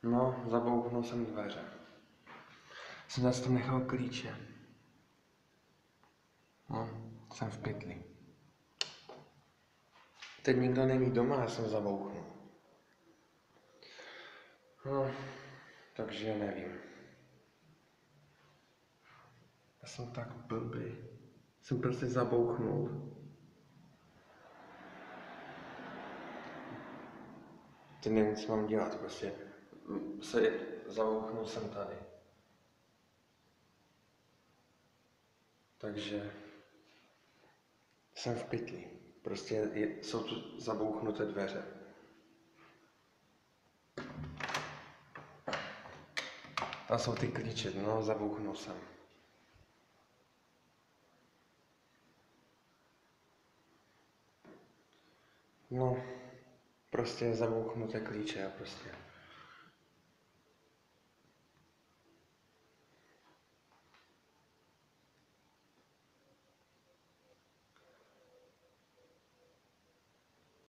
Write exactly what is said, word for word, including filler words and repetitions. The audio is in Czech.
No, zabouchnul jsem dveře. Jsem zase tam nechal klíče. No, jsem v pytli. Teď nikdo není doma, já jsem zabouchnul. No, takže nevím. Já jsem tak blbý. Jsem prostě zabouchnul. Teď nevím, co mám dělat, prostě se zabouchnul jsem tady. Takže jsem v pytli. Prostě je, jsou tu zabouchnuté dveře. Tam jsou ty klíče, no, zabouchnul jsem. No, prostě zabouchnuté klíče a prostě.